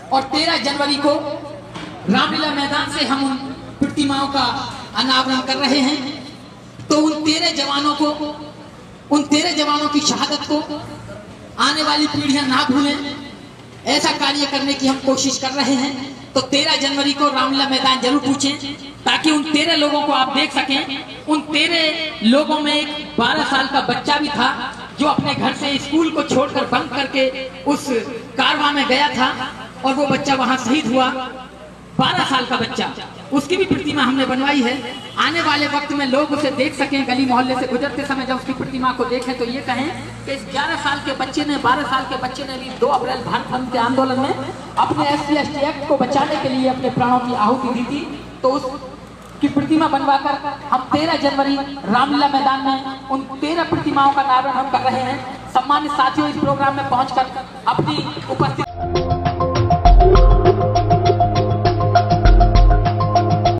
और 13 जनवरी को रामलीला मैदान से हम उन प्रतिमाओं का अनावरण कर रहे हैं। तो उन 13 जवानों की शहादत को आने वाली पीढ़ियां ना भूलें, ऐसा कार्य करने की हम कोशिश कर रहे हैं। तो 13 जनवरी को रामलीला मैदान जरूर पूछें, ताकि उन 13 लोगों को आप देख सकें। उन 13 लोगों में एक 12 साल का बच्चा भी था, जो अपने घर से स्कूल को छोड़कर बंक करके उस कारवां में गया था और वो बच्चा वहां शहीद हुआ। 12 साल का बच्चा, उसकी भी प्रतिमा हमने बनवाई है। आने वाले वक्त में लोग उसे देख सकें, गली मोहल्ले से गुजरते समय जब उसकी प्रतिमा को देखें तो ये कहें कि इस 11 साल के बच्चे ने, 12 साल के बच्चे ने भी 2 अप्रैल भारत बंद के आंदोलन में अपने SC/ST एक्ट को बचाने के लिए अपने प्राणों की आहुति दी थी। तो उसकी प्रतिमा बनवाकर हम 13 जनवरी रामलीला मैदान में उन 13 प्रतिमाओं का अनावरण हम कर रहे हैं। सम्मानित साथियों, इस प्रोग्राम में पहुंचकर अपनी उपस्थिति